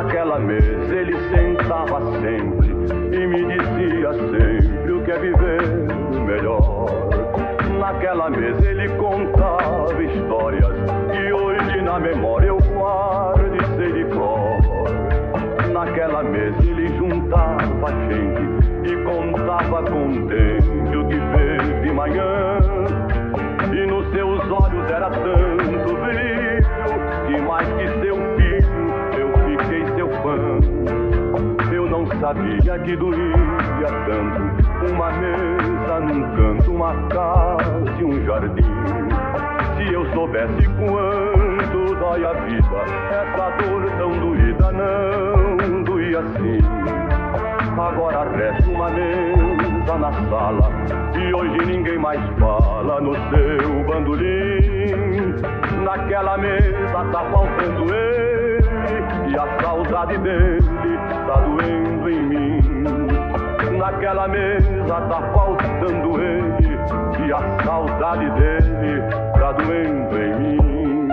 Naquela mesa ele sentava sempre e me dizia sempre o que é viver melhor. Naquela mesa ele contava histórias que hoje na memória eu guardo e sei de cor. Naquela mesa ele juntava gente e contava contente o que fez de manhã. E nos seus olhos era tanto brilho que mais que seu filho eu fiquei seu fã. Eu não sabia que doía tanto uma mesa num canto, uma casa e um jardim. Se eu soubesse quanto dói a vida, essa dor tão doída não doía assim. Agora resta uma mesa na sala e hoje ninguém mais fala no seu bandolim. Naquela mesa tá faltando ele e a saudade dele tá doendo em mim. Naquela mesa tá faltando ele e a saudade dele tá doendo em mim.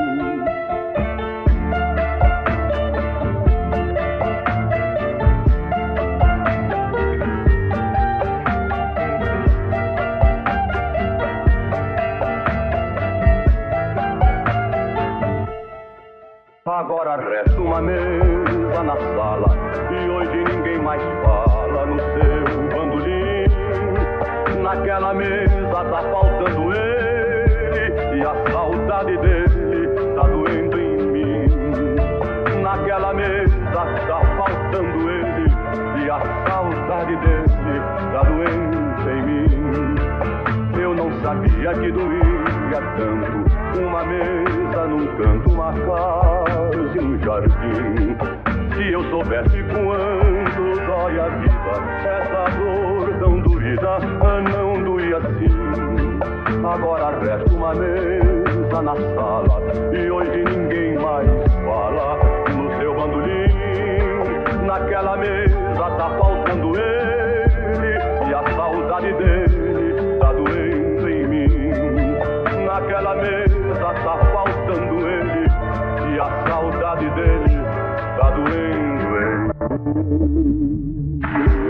Agora resta uma mesa na sala e hoje ninguém mais fala no seu bandolim. Naquela mesa tá faltando ele e a saudade dele tá doendo em mim. Naquela mesa tá faltando ele e a saudade dele tá doendo em mim. Eu não sabia que doía tanto uma mesa num canto, uma casa e um jardim. Se eu soubesse quanto dói a vida, essa dor tão doída não doía assim. Agora resta uma mesa na sala e hoje ninguém mais fala no seu bandolim. Naquela mesa tá faltando ele e a saudade dele tá doendo em mim. Naquela mesa tá faltando ele e a saudade dele tá doendo em mim.